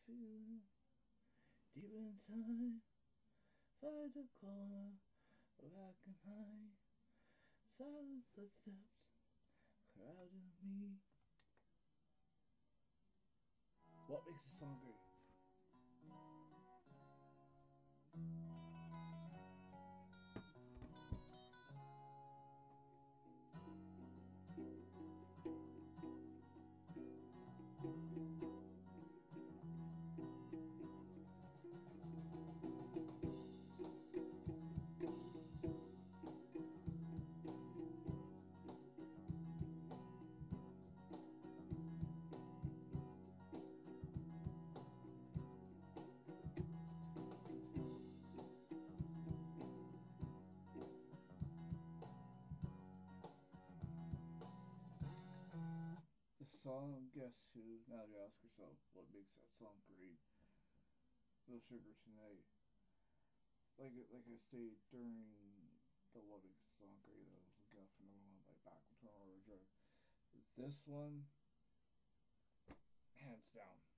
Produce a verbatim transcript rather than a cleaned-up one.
feeling deep inside. Find the corner where I can hide. Silent footsteps crowding me. What makes a song great? The song Guess Who? Now you ask yourself, what makes that song great? No Sugar Tonight. Like like I stated during the What Makes the Song Great, that was the Guff number one by Back with Turn Drug. This one, hands down,